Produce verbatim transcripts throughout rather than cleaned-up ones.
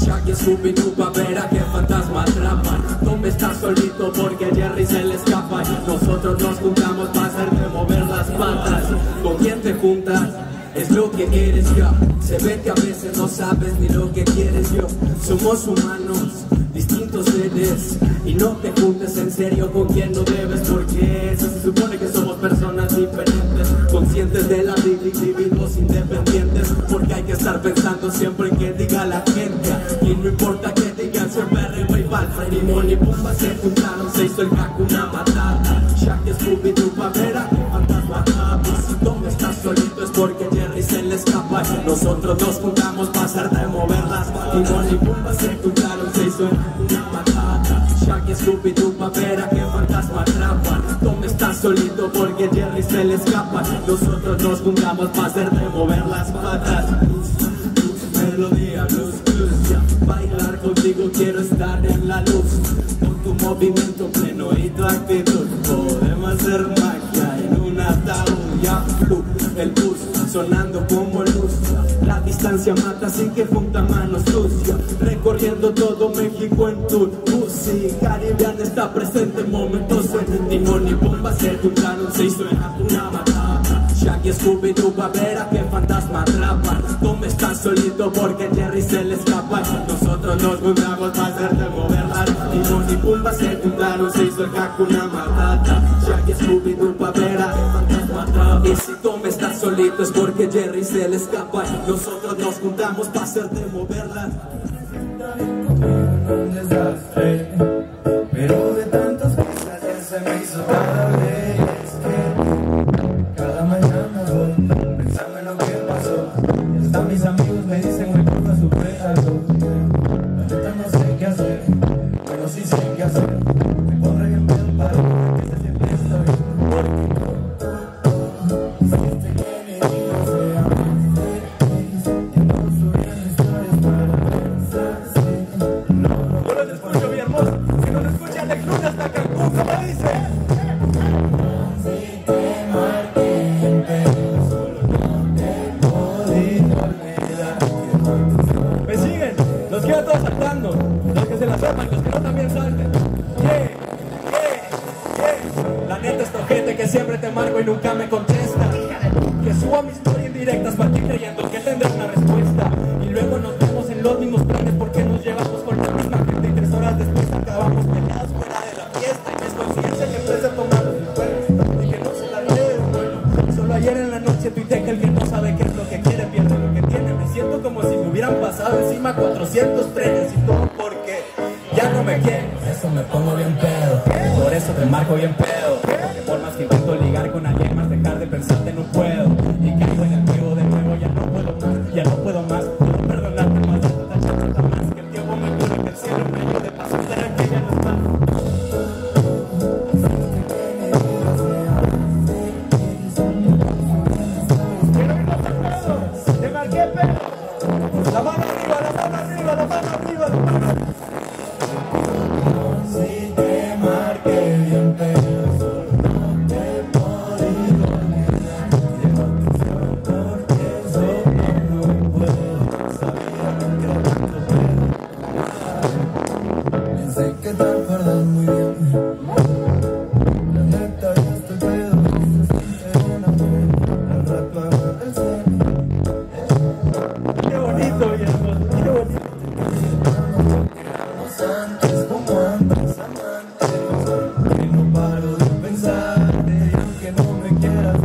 Shaggy, Scooby-Doo, pa' ver a qué fantasma atrapan. ¿Dónde estás solito? Porque Jerry se le escapa. Nosotros nos juntamos para hacerte mover las patas. ¿Con quién te juntas? Es lo que eres ya. Se ve que a veces no sabes ni lo que quieres yo. Somos humanos, distintos seres, y no te juntes en serio con quien no debes, porque eso se supone que somos personas diferentes, conscientes de la vida, individuos independientes, porque hay que estar pensando siempre en que diga la gente, y no importa que digan siempre arriba y pa'l Freddy, Money, Pumba se juntaron, se hizo el Hakuna Matata. Shaggy, Scooby-Doo, pa' ver a qué fantasma atrapas. Si tú me estás solito es porque Jerry se le escapa. Nosotros nos juntamos para hacerte mover las patas. Y Money, Pumba se juntaron, se hizo el Hakuna Matata. Shaggy, Scooby-Doo, pa' ver a qué fantasma atrapan. Tú me estás solito porque Jerry se le escapa. Nosotros nos juntamos para hacerte mover las patas. Melodía, blues, blues, ya. Bailar contigo quiero estar en la luz. Con tu movimiento pleno y tu actitud podemos hacer magia en un ataúd. Ya, flu, el bus sonando como luz. La distancia mata, así que junta manos sucias. Recorriendo todo México en tu bus. Caribbean está presente en momentos en Timón y Pumba se juntaron, se hizo en Hakuna Matata. Shaggy, Scooby-Doo, pa' ver a qué fantasma atrapan. Tú me estás solito porque Jerry se le escapa. Nosotros nos juntamos para hacerte moverlas. Timón y Pumba se juntaron, se hizo el Hakuna Matata. Shaggy, Scooby-Doo, pa' ver a qué fantasma atrapan. Y si tú me estás solito es porque Jerry se le escapa. Nosotros nos juntamos para hacerte moverlas. Un desastre, pero de tantas cosas ya se me hizo tarde. Es que cada mañana voy pensando en lo que pasó. Y hasta mis amigos me dicen, güey, porfa, supéralo. La neta no sé qué hacer, pero sí sé qué hacer. Me pondré en pedo para que se siempre estoy. Siente que mi vida sea más feliz. Y no subiendo historias para pensar. No lo escucho, mi hermoso. Si no lo escuchan, de Cruz hasta Cancún, ¿cómo dice? Si te marqué en pedo, solo no te he podido olvidar. ¿Me siguen? Los quiero todos saltando. Los que se la sepan, los que no también salten. Yeah, yeah, yeah. La neta es tojete que siempre te marco y nunca me contesta. Que suba mis historias indirectas para ti creyendo que tendré una respuesta. Y luego nos vemos en los mismos planes porque nos llevamos con la misma gente. Y tres horas después acabamos peleados fuera de la fiesta. Y es conciencia que empecé a tomar los jueves y que no se la lee, bueno. Solo ayer en la noche tuiteé que el que no sabe qué es lo que quiere pierde lo que tiene. Me siento como si me hubieran pasado encima cuatrocientos trenes y todo porque ya no me quieren. Por eso me pongo bien pedo, por eso te marco bien pedo. Porque por más que intento ligar con alguien más, dejar de pensarte no puedo. Y caigo en el juego de nuevo, ya no puedo más, ya no puedo más. Puedo perdonarte más, tanta chata más. Que el tiempo me cure, que el cielo me ayude para superar que ya no está. Te marqué pedo. La mano arriba, la mano arriba, la mano arriba, la mano arriba. Si te marqué bien pedo, solo no te he podido olvidar. Llevo atención porque solo no puedo. Sabía que era tanto pedo. Pensé que te acuerdas muy bien. La neta ya estoy pedo, se siente bien a mí. Al rato agarra el cel. Qué bonito, viejo, qué bonito. Antes como antes, amante, que no paro de pensarte, y aunque no me quieras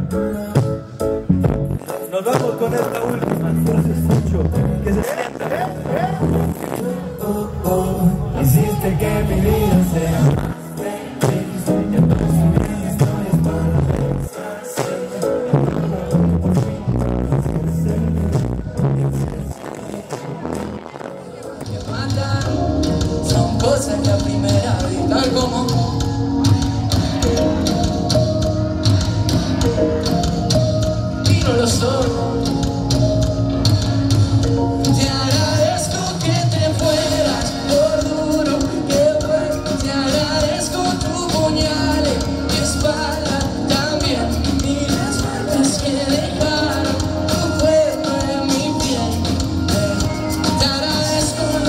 ver. Nos vamos con esta última, no se escucho, que se sienta. Oh, oh, hiciste que mi vida sea más feliz, ya no subí historias para pensar. Por fin, son cosas que a primera vista tal como y no lo son. Te agradezco que te fueras por duro que fue. Te agradezco tu puñal en mi espalda también y las marcas que dejaron tu cuerpo en mi piel. Te agradezco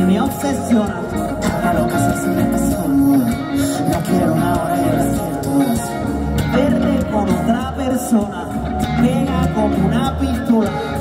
me obsesiona. Ahora lo que sé se me pasó el modo. No quiero ahora en las criaturas. Verte con otra persona pega como una pistola.